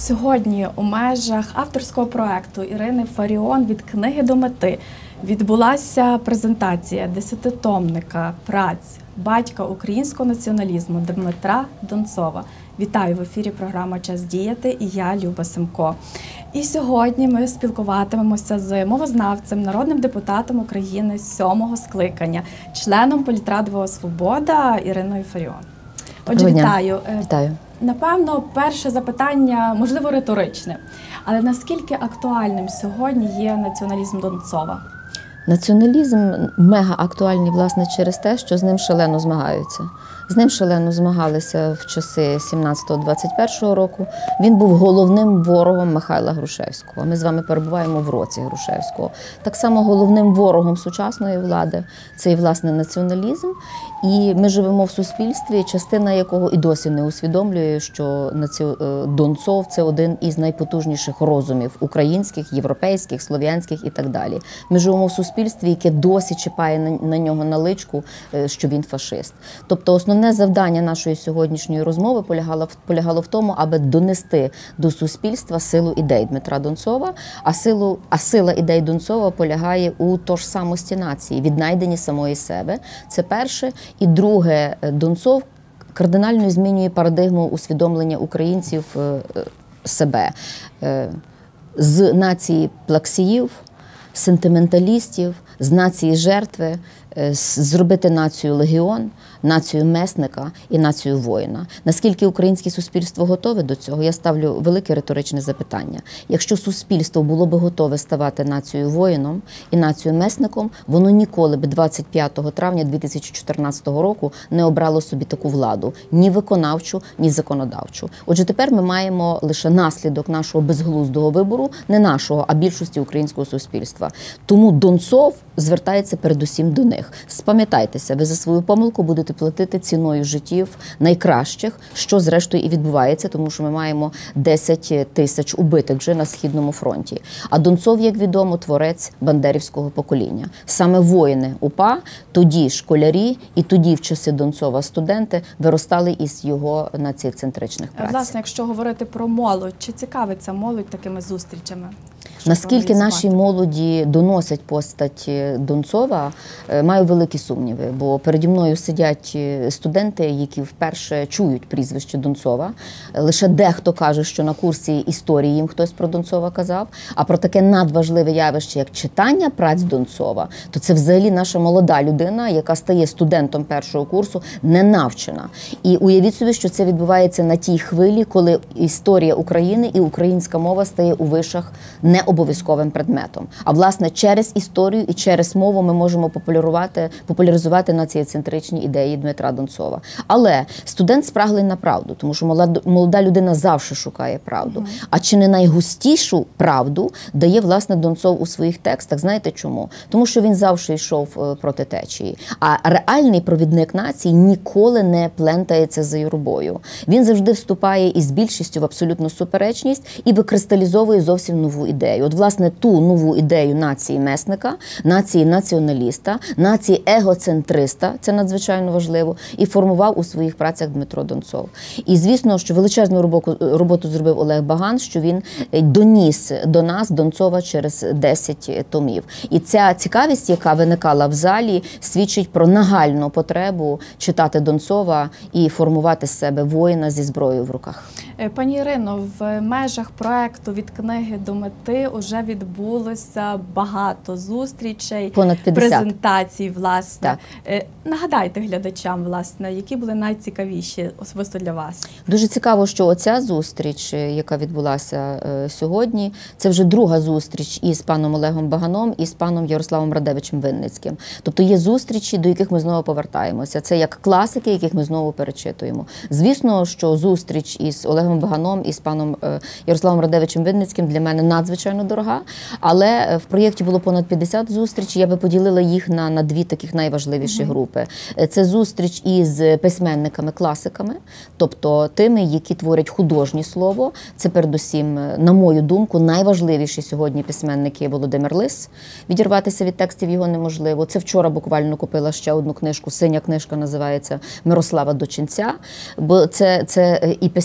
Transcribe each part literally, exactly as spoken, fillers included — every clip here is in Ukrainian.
Сьогодні у межах авторського проекту Ірини Фаріон «Від книги до мети» відбулася презентація десятитомника праць батька українського націоналізму Дмитра Донцова. Вітаю в ефірі програма «Час діяти» і я, Люба Семко. І сьогодні ми спілкуватимемося з мовознавцем, народним депутатом України сьомого скликання, членом політради «Свобода» Іриною Фаріон. Отже, вітаю. Вітаю. Напевно, перше запитання, можливо, риторичне, але наскільки актуальним сьогодні є націоналізм Донцова? Націоналізм мега актуальний, власне, через те, що з ним шалено змагаються. З ним шалено змагалися в часи сімнадцятого двадцять першого року. Він був головним ворогом Михайла Грушевського. Ми з вами перебуваємо в році Грушевського. Так само головним ворогом сучасної влади – це і, власне, націоналізм. І ми живемо в суспільстві, частина якого і досі не усвідомлює, що Донцов – це один із найпотужніших розумів українських, європейських, слов'янських і так далі. Ми живемо в суспільстві, яке досі чіпає на нього наличку, що він фашист. Тобто основне завдання нашої сьогоднішньої розмови полягало, полягало в тому, аби донести до суспільства силу ідей Дмитра Донцова, а, силу, а сила ідей Донцова полягає у тожсамості нації, віднайденні самої себе. Це перше. І друге, Донцов кардинально змінює парадигму усвідомлення українців себе. З нації плаксіїв, сентименталістів, з нації жертви, зробити націю легіон, націю месника і націю воїна. Наскільки українське суспільство готове до цього? Я ставлю велике риторичне запитання. Якщо суспільство було би готове ставати нацією воїном і нацією месником, воно ніколи б двадцять п'ятого травня дві тисячі чотирнадцятого року не обрало собі таку владу, ні виконавчу, ні законодавчу. Отже, тепер ми маємо лише наслідок нашого безглуздого вибору, не нашого, а більшості українського суспільства. Тому Донцов звертається передусім до них. Спам'ятайтеся, ви за свою помилку будете платити ціною життів найкращих, що зрештою і відбувається, тому що ми маємо десять тисяч убитих вже на Східному фронті. А Донцов, як відомо, творець бандерівського покоління. Саме воїни УПА, тоді школярі і тоді в часи Донцова студенти виростали із його націоцентричних праць. Власне, якщо говорити про молодь, чи цікавиться молодь такими зустрічами? Наскільки наші молоді доносять постать Донцова, маю великі сумніви, бо переді мною сидять студенти, які вперше чують прізвище Донцова. Лише дехто каже, що на курсі історії їм хтось про Донцова казав, а про таке надважливе явище, як читання праць Донцова, то це взагалі наша молода людина, яка стає студентом першого курсу, не навчена. І уявіть собі, що це відбувається на тій хвилі, коли історія України і українська мова стає у вишах не обов'язковим предметом. А, власне, через історію і через мову ми можемо популяризувати, популяризувати націоцентричні ідеї Дмитра Донцова. Але студент спраглий на правду, тому що молода, молода людина завжди шукає правду. Mm. А чи не найгустішу правду дає, власне, Донцов у своїх текстах? Знаєте чому? Тому що він завжди йшов проти течії. А реальний провідник нації ніколи не плентається за юрбою. Він завжди вступає із більшістю в абсолютну суперечність і викристалізовує зовсім нову ідею. От, власне, ту нову ідею нації месника, нації націоналіста, нації егоцентриста, це надзвичайно важливо, і формував у своїх працях Дмитро Донцов. І, звісно, що величезну роботу, роботу зробив Олег Баган, що він доніс до нас Донцова через десять томів. І ця цікавість, яка виникала в залі, свідчить про нагальну потребу читати Донцова і формувати з себе воїна зі зброєю в руках. Пані Ірино, в межах проекту «Від книги до мети» вже відбулося багато зустрічей, понад п'ятдесят презентацій, власне. Так. Нагадайте глядачам, власне, які були найцікавіші особисто для вас? Дуже цікаво, що оця зустріч, яка відбулася сьогодні, це вже друга зустріч із паном Олегом Баганом і з паном Ярославом Радевичем Винницьким. Тобто є зустрічі, до яких ми знову повертаємося. Це як класики, яких ми знову перечитуємо. Звісно, що зустріч із Олегом Баганом і з паном Ярославом Радевичем Винницьким для мене надзвичайно дорога, але в проєкті було понад п'ятдесят зустрічей, я би поділила їх на, на дві таких найважливіші uh-huh. групи. Це зустріч із письменниками-класиками, тобто тими, які творять художнє слово. Це передусім, на мою думку, найважливіші сьогодні письменники Володимир Лис. Відірватися від текстів його неможливо. Це вчора буквально купила ще одну книжку, синя книжка називається «Мирослава Дочинця», бо це, це і письменник, і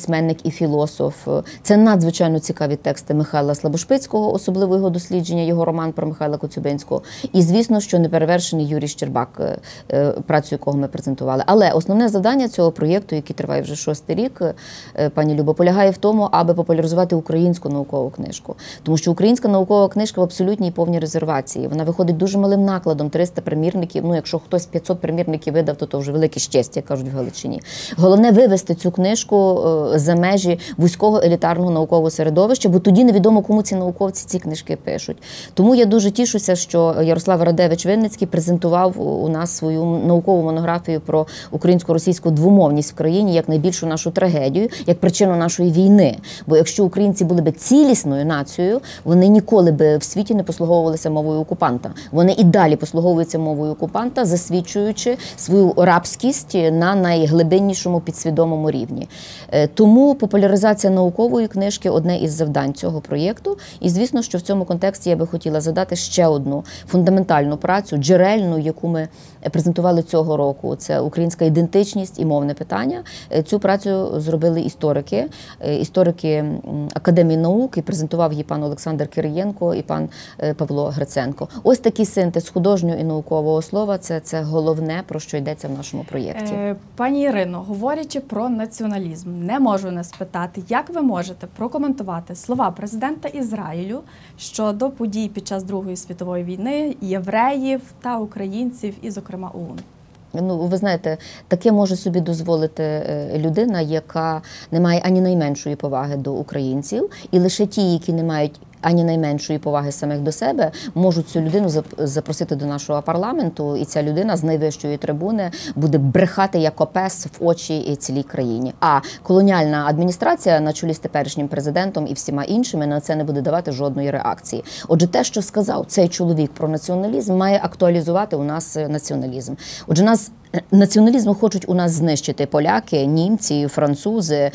і філософ. Це надзвичайно цікаві тексти Михайла Слабошпицького, особливо його дослідження, його роман про Михайла Коцюбинського. І, звісно, що неперевершений Юрій Щербак, працю якого ми презентували. Але основне завдання цього проєкту, який триває вже шостий рік, пані Любо, полягає в тому, аби популяризувати українську наукову книжку. Тому що українська наукова книжка в абсолютній і повній резервації. Вона виходить дуже малим накладом, триста примірників. Ну, якщо хтось п'ятсот примірників видав, то то вже велике щастя, як кажуть в Галичині. Головне вивести цю книжку за межі вузького елітарного наукового середовища, бо тоді невідомо, кому ці науковці ці книжки пишуть. Тому я дуже тішуся, що Ярослав Радевич-Винницький презентував у нас свою наукову монографію про українсько-російську двомовність в країні як найбільшу нашу трагедію, як причину нашої війни. Бо якщо українці були б цілісною нацією, вони ніколи б в світі не послуговувалися мовою окупанта. Вони і далі послуговуються мовою окупанта, засвідчуючи свою рабськість на найглибиннішому підсвідомому рівні. Тому популяризація наукової книжки – одне із завдань цього проєкту. І, звісно, що в цьому контексті я би хотіла задати ще одну фундаментальну працю, джерельну, яку ми презентували цього року. Це українська ідентичність і мовне питання. Цю працю зробили історики, історики Академії наук, і презентував її пан Олександр Кириєнко і пан Павло Гриценко. Ось такий синтез художнього і наукового слова – це, це головне, про що йдеться в нашому проєкті. Пані Ірино, говорячи про націоналізм, не можу не спитати, як ви можете прокоментувати слова президента Ізраїлю щодо подій під час Другої світової війни, євреїв та українців, і, зокрема, ОУН? Ну, ви знаєте, таке може собі дозволити людина, яка не має ані найменшої поваги до українців, і лише ті, які не мають ані найменшої поваги самих до себе, можуть цю людину запросити до нашого парламенту, і ця людина з найвищої трибуни буде брехати як опес в очі цілій країні. А колоніальна адміністрація на чолі з теперішнім президентом і всіма іншими на це не буде давати жодної реакції. Отже, те, що сказав цей чоловік про націоналізм, має актуалізувати у нас націоналізм. Отже, нас націоналізму хочуть у нас знищити поляки, німці, французи,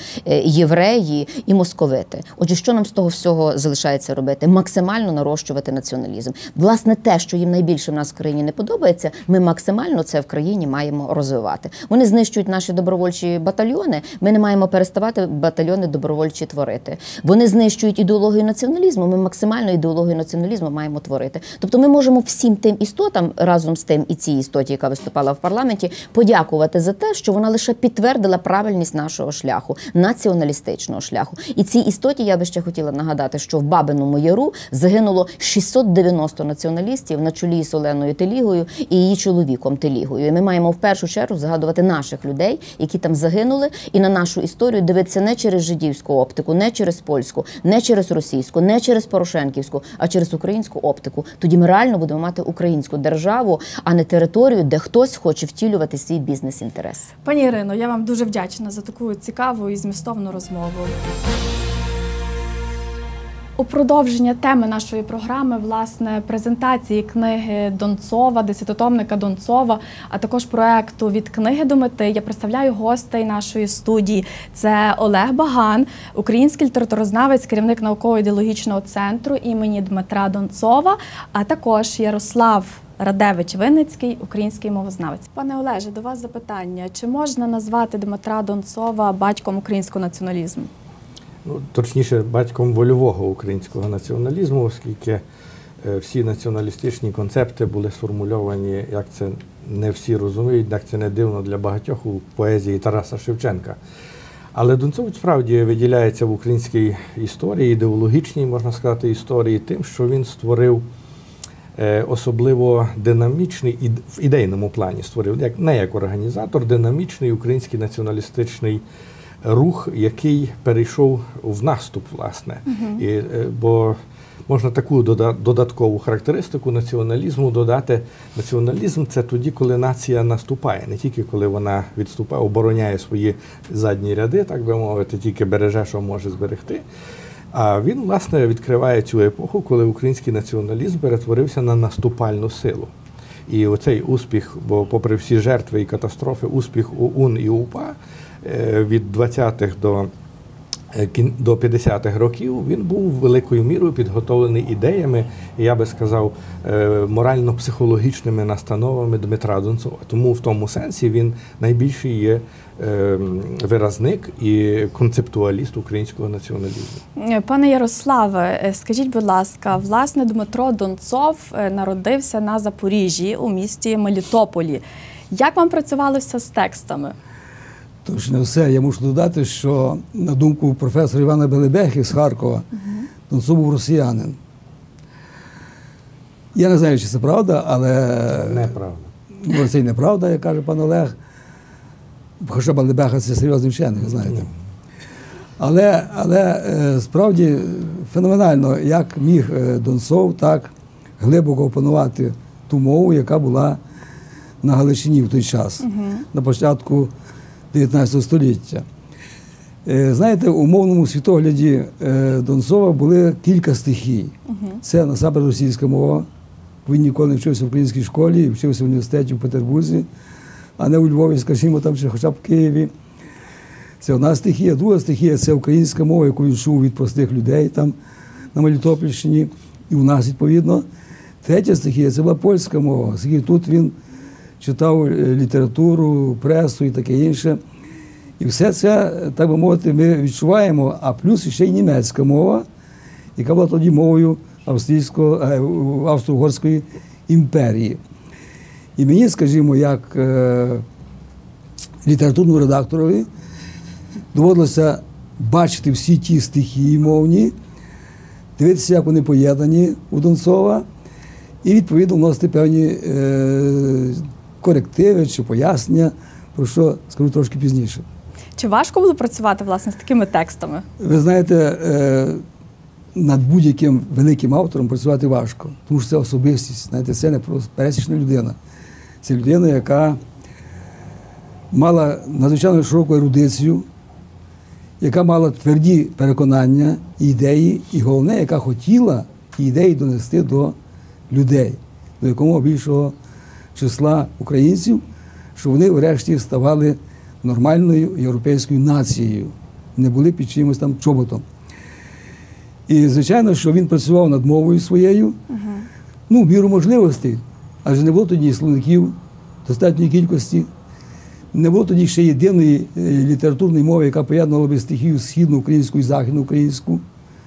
євреї і московити. Отже, що нам з того всього залишається робити? Максимально нарощувати націоналізм. Власне, те, що їм найбільше в нас в країні не подобається, ми максимально це в країні маємо розвивати. Вони знищують наші добровольчі батальйони, ми не маємо переставати батальйони добровольчі творити. Вони знищують ідеологію націоналізму, ми максимально ідеологію націоналізму маємо творити. Тобто ми можемо всім тим істотам, разом з тим і цій істоті, яка виступала в парламенті, подякувати за те, що вона лише підтвердила правильність нашого шляху, націоналістичного шляху. І цій істоті я би ще хотіла нагадати, що в Бабиному Яру загинуло шістсот дев'яносто націоналістів на чолі з Оленою Телігою і її чоловіком Телігою. І ми маємо в першу чергу згадувати наших людей, які там загинули, і на нашу історію дивитися не через жидівську оптику, не через польську, не через російську, не через порошенківську, а через українську оптику. Тоді ми реально будемо мати українську державу, а не територію, де хтось хоче втілювати свій бізнес-інтерес. Пані Ірино, я вам дуже вдячна за таку цікаву і змістовну розмову. У продовження теми нашої програми, власне, презентації книги Донцова, десятитомника Донцова, а також проекту «Від книги до мети», я представляю гостей нашої студії. Це Олег Баган, український літературознавець, керівник науково-ідеологічного центру імені Дмитра Донцова, а також Ярослав Радевич-Винницький, український мовознавець. Пане Олеже, до вас запитання. Чи можна назвати Дмитра Донцова батьком українського націоналізму? Ну, точніше, батьком вольового українського націоналізму, оскільки всі націоналістичні концепти були сформульовані, як це не всі розуміють, як це не дивно для багатьох, у поезії Тараса Шевченка. Але Донцов справді виділяється в українській історії, ідеологічній, можна сказати, історії тим, що він створив особливо динамічний, в ідейному плані створив, як, не як організатор, динамічний український націоналістичний рух, який перейшов в наступ, власне. Uh-huh. І, бо можна таку додаткову характеристику націоналізму додати. Націоналізм – це тоді, коли нація наступає, не тільки коли вона відступає, обороняє свої задні ряди, так би мовити, тільки береже, що може зберегти. А він, власне, відкриває цю епоху, коли український націоналізм перетворився на наступальну силу. І оцей успіх, бо попри всі жертви і катастрофи, успіх ОУН і УПА від двадцятих до до п'ятдесятих років він був великою мірою підготовлений ідеями, я би сказав, морально-психологічними настановами Дмитра Донцова. Тому в тому сенсі він найбільший є виразник і концептуаліст українського націоналізму. Пане Ярославе, скажіть, будь ласка, власне, Дмитро Донцов народився на Запоріжжі у місті Мелітополі. Як вам працювалося з текстами? Тож не все. Я мушу додати, що, на думку професора Івана Белебехи з Харкова, угу. Донцов був росіянин. Я не знаю, чи це правда, але... Неправда. Ну, це й неправда, як каже пан Олег. Хоча Белебеха – це серйозний вчений, ви знаєте. Але, але справді феноменально, як міг Донцов так глибоко опанувати ту мову, яка була на Галичині в той час, угу. на початку дев'ятнадцятого століття. Знаєте, у мовному світогляді Донцова були кілька стихій. Угу. Це насамперед російська мова. Він ніколи не вчився в українській школі, вчився в університеті в Петербурзі, а не у Львові, скажімо, там, чи хоча б в Києві. Це одна стихія. Друга стихія – це українська мова, яку він чув від простих людей там на Мелітопольщині, і у нас, відповідно. Третя стихія – це була польська мова, оскільки тут він читав літературу, пресу і таке інше. І все це, так би мовити, ми відчуваємо, а плюс ще й німецька мова, яка була тоді мовою Австро-Угорської імперії. І мені, скажімо, як е, літературному редакторові доводилося бачити всі ті стихії мовні, дивитися, як вони поєднані у Донцова, і, відповідно, вносити певні е, корективи чи пояснення, про що скажу трошки пізніше. Чи важко було працювати, власне, з такими текстами? Ви знаєте, е, над будь-яким великим автором працювати важко, тому що це особистість, знаєте, це не просто пересічна людина. Це людина, яка мала надзвичайно широку ерудицію, яка мала тверді переконання, ідеї, і головне, яка хотіла ті ідеї донести до людей, до якомога більшого числа українців, щоб вони врешті ставали нормальною європейською нацією, не були під чимось там чоботом. І, звичайно, що він працював над мовою своєю, угу. ну, в міру можливостей, адже не було тоді словників достатньої кількості, не було тоді ще єдиної літературної мови, яка поєднувала би стихію східну українську і західну українську.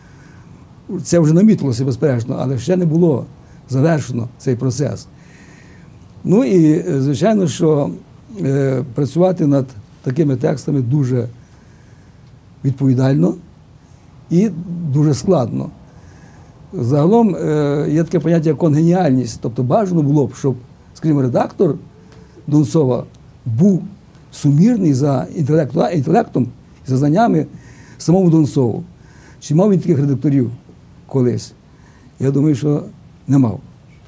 Це вже намітилося, безперечно, але ще не було завершено цей процес. Ну і, звичайно, що е, працювати над такими текстами дуже відповідально і дуже складно. Загалом е, є таке поняття як конгеніальність, тобто бажано було б, щоб, скажімо, редактор Донцова був сумірний за інтелектом і за знаннями самому Донцову. Чи мав він таких редакторів колись? Я думаю, що не мав.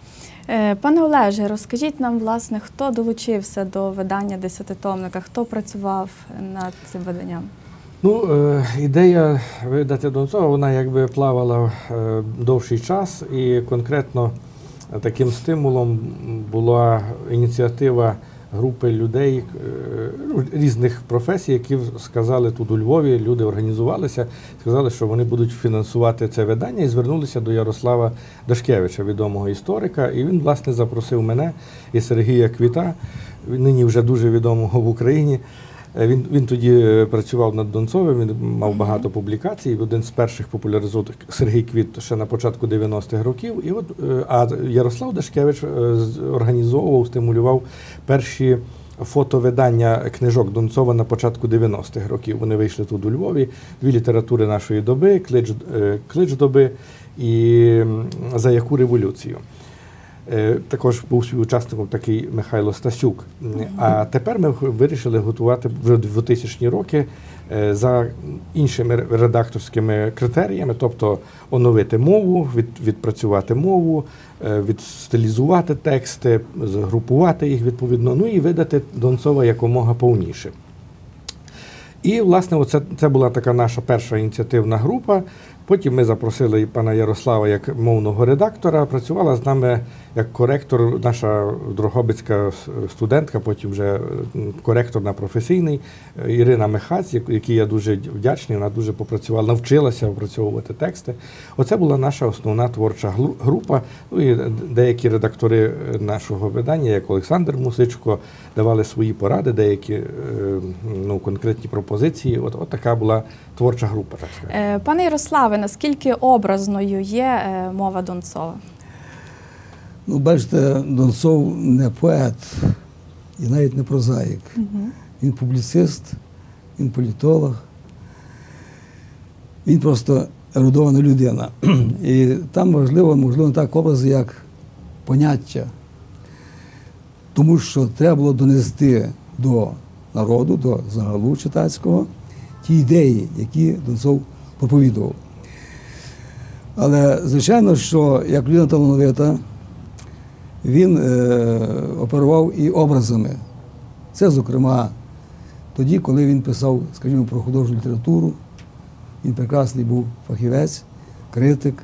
Пане Олеже, розкажіть нам, власне, хто долучився до видання десятитомника, хто працював над цим виданням? Ну, е, ідея видати Донцова, вона якби плавала е, довший час, і конкретно таким стимулом була ініціатива групи людей е, різних професій, які сказали тут у Львові, люди організувалися, сказали, що вони будуть фінансувати це видання, і звернулися до Ярослава Дашкевича, відомого історика, і він, власне, запросив мене і Сергія Квіта, нині вже дуже відомого в Україні. Він, він тоді працював над Донцовим, він мав багато публікацій, один з перших популяризував Сергій Квіт ще на початку дев'яностих років, і от, а Ярослав Дашкевич організовував, стимулював перші фотовидання книжок Донцова на початку дев'яностих років. Вони вийшли тут у Львові, дві літератури нашої доби, клич, клич доби і За яку революцію. Також був співучасником такий Михайло Стасюк. А тепер ми вирішили готувати вже в двотисячні роки за іншими редакторськими критеріями, тобто оновити мову, від, відпрацювати мову, відстилізувати тексти, згрупувати їх відповідно, ну і видати Донцова якомога повніше. І, власне, оце, це була така наша перша ініціативна група. Потім ми запросили пана Ярослава як мовного редактора. Працювала з нами як коректор наша дрогобицька студентка, потім вже коректор на професійний Ірина Михаць, якій я дуже вдячний. Вона дуже попрацювала, навчилася опрацьовувати тексти. Оце була наша основна творча група. Ну і деякі редактори нашого видання, як Олександр Мусичко, давали свої поради, деякі ну, конкретні пропозиції. От, от така була творча група, так сказати. Пане Ярославе, наскільки образною є мова Донцова? Ну, бачите, Донцов не поет і навіть не прозаїк. Угу. Він публіцист, він політолог, він просто ерудована людина. І там важливо, можливо, не так образи, як поняття. Тому що треба було донести до народу, до загалу читацького, ті ідеї, які Донцов проповідував. Але, звичайно, що як людина талановита, він е, оперував і образами. Це, зокрема, тоді, коли він писав, скажімо, про художню літературу, він прекрасний був фахівець, критик.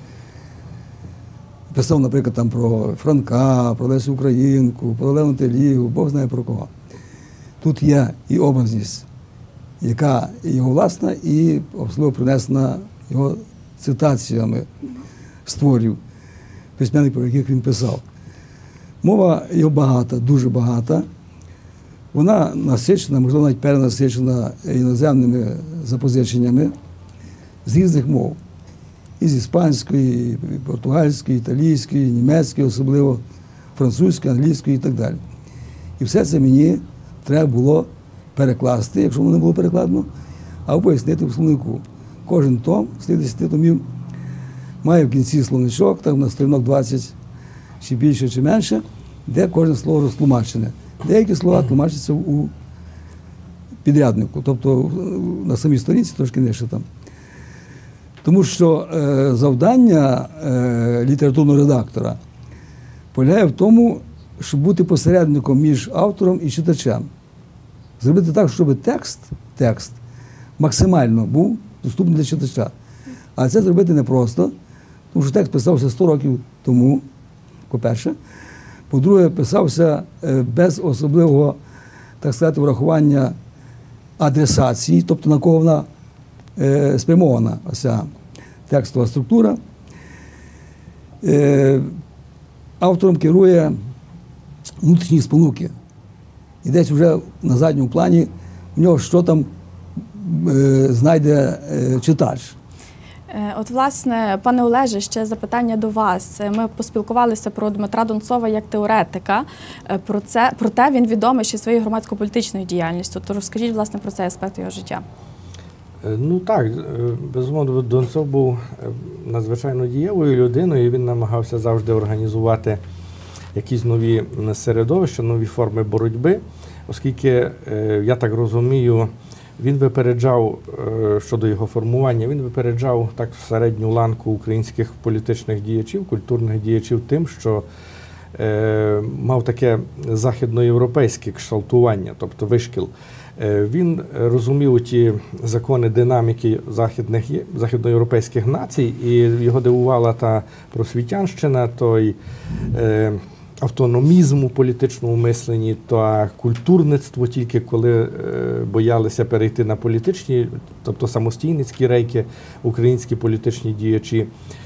Писав, наприклад, там про Франка, про Лесю Українку, про Олену Телігу, Бог знає про кого. Тут є і образність, яка його власна, і особливо принесена його цитаціями з творів письменників, про яких він писав. Мова його багата, дуже багата. Вона насичена, можливо, навіть перенасичена іноземними запозиченнями з різних мов. І з іспанської, і португальської, італійської, німецької, особливо французької, англійської і так далі. І все це мені треба було перекласти, якщо воно не було перекладено, або пояснити в словнику. Кожен том з тих десяти томів має в кінці словничок, так на сторінок двадцять чи більше, чи менше, де кожне слово розтлумачене. Деякі слова тлумачаться у підряднику, тобто на самій сторінці трошки нижче там. Тому що е, завдання е, літературного редактора полягає в тому, щоб бути посередником між автором і читачем. Зробити так, щоб текст, текст максимально був доступний для читача. А це зробити непросто, тому що текст писався сто років тому, по-перше. По-друге, писався без особливого, так сказати, врахування адресації, тобто на кого вона е, спрямована, оця текстова структура. Е, автором керує внутрішні спонуки. І десь вже на задньому плані в нього що там е, знайде е, читач. От, власне, пане Олеже, ще запитання до вас. Ми поспілкувалися про Дмитра Донцова як теоретика. Про це, проте він відомий ще своєю громадсько-політичною діяльністю. То розкажіть, власне, про цей аспект його життя. Ну так, безумовно, Донцов був надзвичайно дієвою людиною, і він намагався завжди організувати якісь нові середовища, нові форми боротьби, оскільки, я так розумію, він випереджав, щодо його формування, він випереджав так середню ланку українських політичних діячів, культурних діячів тим, що е, мав таке західноєвропейське кшталтування, тобто вишкіл. Е, він розумів ті закони динаміки західних, західноєвропейських націй, і його дивувала та просвітянщина, той е, автономізм у політичному мисленні, та культурництво, тільки коли е, боялися перейти на політичні, тобто самостійницькі рейки, українські політичні діячі.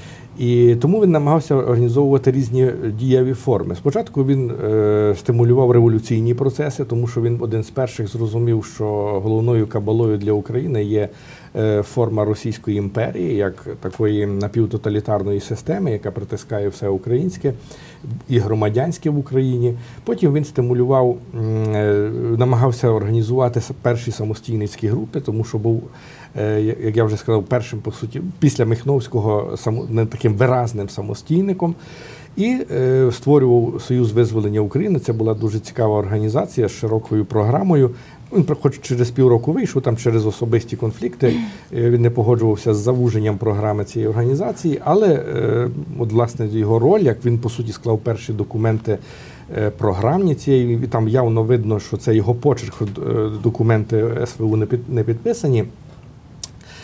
І тому він намагався організовувати різні дієві форми. Спочатку він е, стимулював революційні процеси, тому що він один з перших зрозумів, що головною кабалою для України є е, форма Російської імперії, як такої напівтоталітарної системи, яка притискає все українське і громадянське в Україні. Потім він стимулював, е, намагався організувати перші самостійницькі групи, тому що був, е, як я вже сказав, першим, по суті, після Михновського, само, не таким виразним самостійником. І е, створював Союз визволення України. Це була дуже цікава організація з широкою програмою. Він хоч через півроку вийшов, там через особисті конфлікти, він не погоджувався з завуженням програми цієї організації, але е, от, власне, його роль, як він, по суті, склав перші документи е, програмні цієї, і там явно видно, що це його почерк, документи ес ве у не, під, не підписані.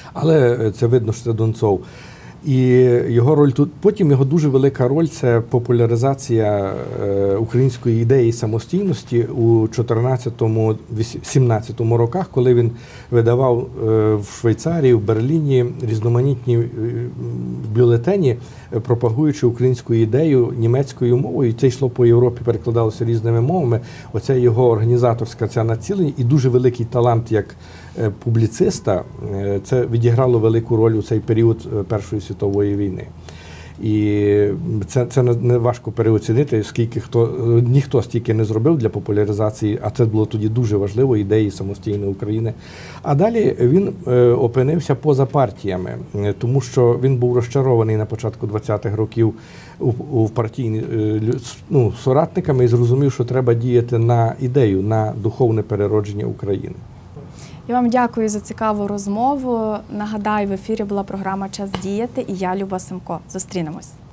Але це видно, що це Донцов. І його роль тут, потім його дуже велика роль – це популяризація е, української ідеї самостійності у чотирнадцятому - сімнадцятому роках, коли він видавав е, в Швейцарії, в Берліні різноманітні е, бюлетені, пропагуючи українську ідею німецькою мовою. І це йшло по Європі, перекладалося різними мовами. Оце його організаторська ця націлення і дуже великий талант як публіциста, це відіграло велику роль у цей період Першої світової війни. І це, це не важко переоцінити, скільки хто, ніхто стільки не зробив для популяризації, а це було тоді дуже важливо, ідеї самостійної України. А далі він опинився поза партіями, тому що він був розчарований на початку двадцятих років у, у партійні, ну, соратниками і зрозумів, що треба діяти на ідею, на духовне переродження України. Я вам дякую за цікаву розмову. Нагадаю, в ефірі була програма «Час діяти» і я, Люба Семко. Зустрінемось.